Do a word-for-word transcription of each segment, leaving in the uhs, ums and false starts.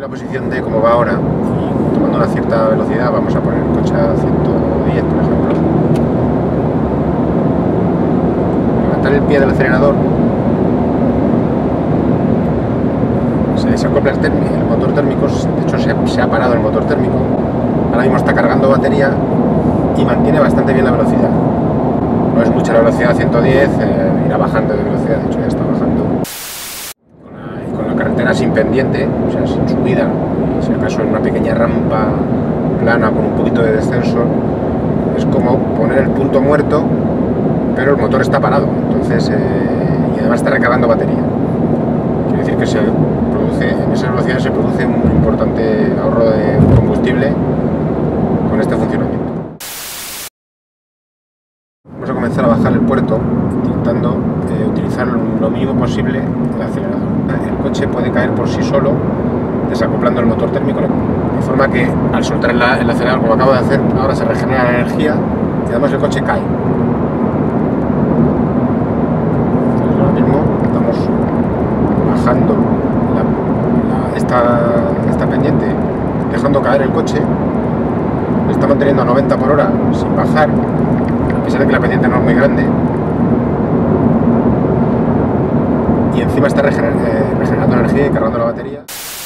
la posición D como va ahora, y tomando una cierta velocidad, vamos a poner el coche a ciento diez, por ejemplo. Levantar el pie del acelerador, se desacopla el, el motor térmico, de hecho se, se ha parado el motor térmico, ahora mismo está cargando batería y mantiene bastante bien la velocidad. No es mucha la velocidad a ciento diez, eh, irá bajando de velocidad, de hecho ya está bajando. Con la, con la carretera sin pendiente, o sea, sin subida, si acaso en una pequeña rampa plana con un poquito de descenso, es como poner el punto muerto, pero el motor está parado, entonces, eh, y además está recargando batería. Quiere decir que se produce, en esa velocidad se produce un importante ahorro de combustible con este funcionamiento. Vamos a comenzar a bajar el puerto intentando eh, utilizar lo mínimo posible el acelerador. El coche puede caer por sí solo desacoplando el motor térmico, de forma que al soltar el, el acelerador, como acabo de hacer, ahora se regenera la energía y además el coche cae. Entonces, ahora mismo estamos bajando la, la, esta, esta pendiente, dejando caer el coche, lo está manteniendo a noventa por hora sin bajar, a pesar de que la pendiente no es muy grande, y encima está regener, eh, regenerando energía y cargando la batería.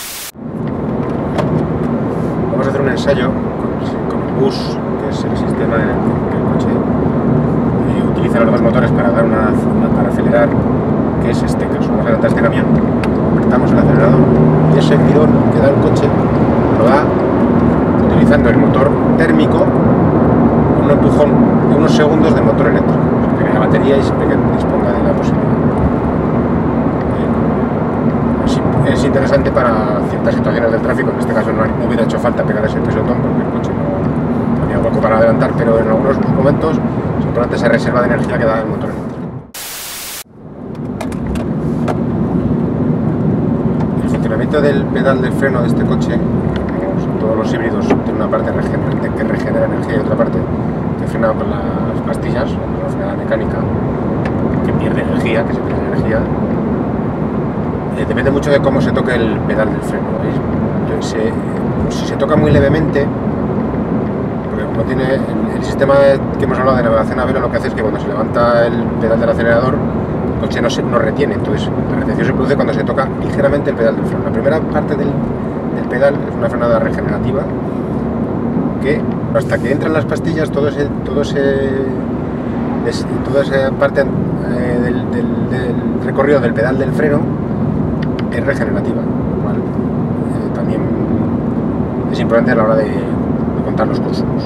Vamos a hacer un ensayo con, con el bus, que es el sistema en el que el coche eh, utiliza los dos motores para dar una, una para acelerar, que es este, que vamos a adelantar este camión. Apretamos el acelerador y ese tirón que da el coche lo da utilizando el motor térmico, un empujón de unos segundos del motor eléctrico, siempre que la batería y siempre que disponga de la posibilidad. Es, es interesante para ciertas situaciones del tráfico, en este caso no, no hubiera hecho falta pegar ese pisotón porque el coche no tenía hueco para adelantar, pero en algunos momentos es importante esa reserva de energía que da el motor eléctrico. El funcionamiento del pedal del freno de este coche, como todos los híbridos, tiene una parte que regenera energía y otra parte que frena con las pastillas, con la frenada mecánica, que pierde energía, que se pierde energía. Eh, depende mucho de cómo se toque el pedal del freno. Se, si se toca muy levemente, porque como tiene el, el sistema que hemos hablado de navegación a velo, lo que hace es que cuando se levanta el pedal del acelerador, el coche no, se, no retiene, entonces la retención se produce cuando se toca ligeramente el pedal del freno. La primera parte del, del pedal es una frenada regenerativa, que hasta que entran las pastillas, todo ese, todo ese, es, toda esa parte eh, del, del, del recorrido del pedal del freno es regenerativa, lo cual eh, también es importante a la hora de, de contar los consumos.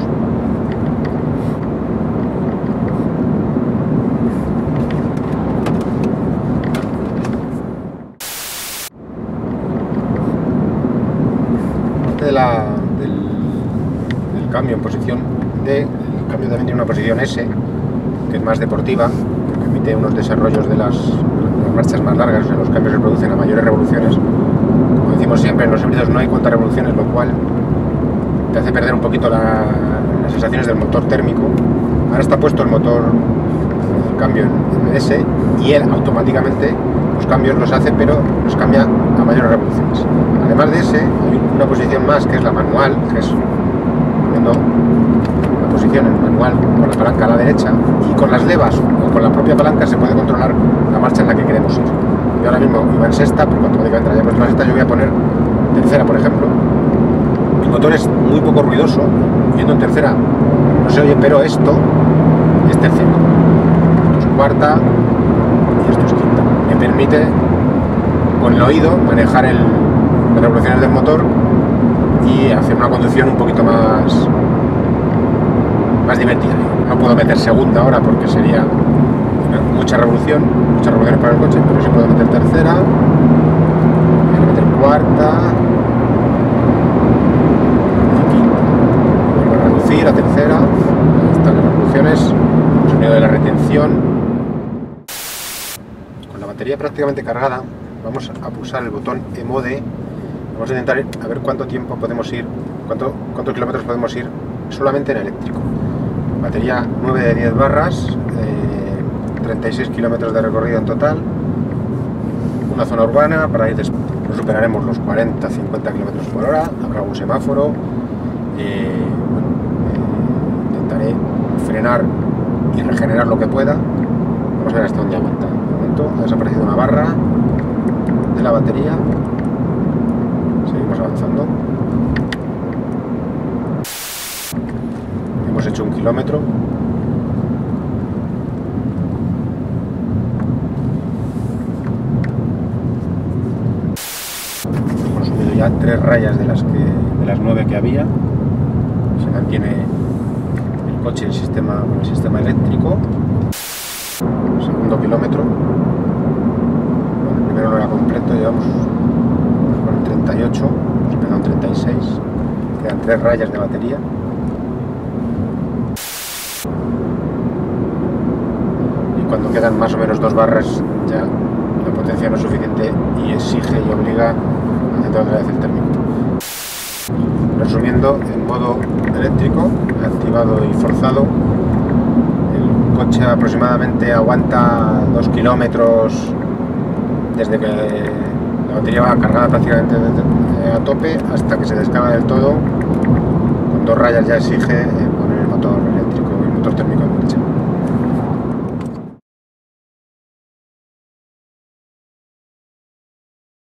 De la, del, del cambio en posición D, el cambio también tiene una posición S, que es más deportiva, que permite unos desarrollos de las, de las marchas más largas, o sea, los cambios se producen a mayores revoluciones. Como decimos siempre, en los híbridos no hay cuantas revoluciones, lo cual te hace perder un poquito la, las sensaciones del motor térmico. Ahora está puesto el motor, el cambio en S, y él automáticamente los cambios los hace, pero los cambia a mayores revoluciones. Además de ese, hay una posición más que es la manual, que es poniendo la posición en manual con la palanca a la derecha, y con las levas o con la propia palanca se puede controlar la marcha en la que queremos ir. Yo ahora mismo iba en sexta, pero cuando automáticamente ya puesto la sexta, yo voy a poner tercera, por ejemplo. El motor es muy poco ruidoso, yendo en tercera no se oye, pero esto es tercera, esto es cuarta y esto es quinta. Me permite con el oído manejar el, las revoluciones del motor y hacer una conducción un poquito más más divertida. No puedo meter segunda ahora porque sería mucha revolución, muchas revoluciones para el coche, pero sí puedo meter tercera, voy a meter cuarta y quinta. Vuelvo a reducir a tercera. Ahí están las revoluciones, el sonido de la retención. Con la batería prácticamente cargada, vamos a pulsar el botón E-Mode. Vamos a intentar a ver cuánto tiempo podemos ir, cuánto, cuántos kilómetros podemos ir solamente en eléctrico. Batería nueve de diez barras, eh, treinta y seis kilómetros de recorrido en total, una zona urbana para ir no superaremos los cuarenta a cincuenta kilómetros por hora, habrá un semáforo. Eh, bueno, eh, intentaré frenar y regenerar lo que pueda. Vamos a ver hasta dónde aguanta. De momento ha desaparecido una barra de la batería. Seguimos avanzando. Hemos hecho un kilómetro. Hemos subido ya tres rayas de las que de las nueve que había. Se mantiene el coche, el sistema, bueno, el sistema eléctrico. Segundo kilómetro. Bueno, el primero no era completo, llevamos con el treinta y ocho, hemos empezado en treinta y seis. Quedan tres rayas de batería. Y cuando quedan más o menos dos barras ya la potencia no es suficiente y exige y obliga a encender otra vez el térmico. Resumiendo, en modo eléctrico, activado y forzado, el coche aproximadamente aguanta dos kilómetros desde que la batería va cargada prácticamente a tope hasta que se descarga del todo. Con dos rayas ya exige poner el motor eléctrico, el motor térmico en marcha.